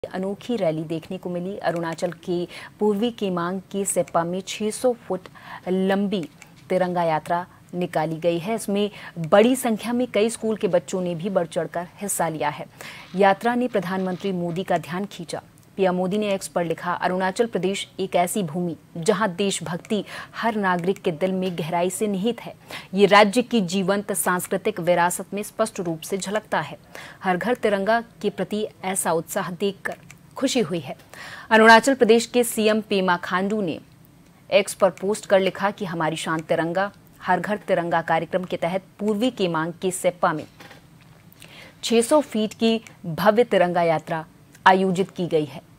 अनोखी रैली देखने को मिली। अरुणाचल के पूर्वी केमांग के सेप्पा में 600 फुट लंबी तिरंगा यात्रा निकाली गई है। इसमें बड़ी संख्या में कई स्कूल के बच्चों ने भी बढ़ चढ़कर हिस्सा लिया है। यात्रा ने प्रधानमंत्री मोदी का ध्यान खींचा। पीएम मोदी ने एक्स पर लिखा, अरुणाचल प्रदेश एक ऐसी भूमि जहां देशभक्ति हर नागरिक के दिल में गहराई से निहित है। ये राज्य की जीवंत सांस्कृतिक विरासत में स्पष्ट रूप से झलकता है। हर घर तिरंगा के प्रति ऐसा उत्साह देखकर खुशी हुई है। अरुणाचल प्रदेश के सीएम पेमा खांडू ने एक्स पर पोस्ट कर लिखा कि हमारी शान तिरंगा। हर घर तिरंगा कार्यक्रम के तहत पूर्वी केमांग के सेप्पा में 600 फीट की भव्य तिरंगा यात्रा आयोजित की गई है।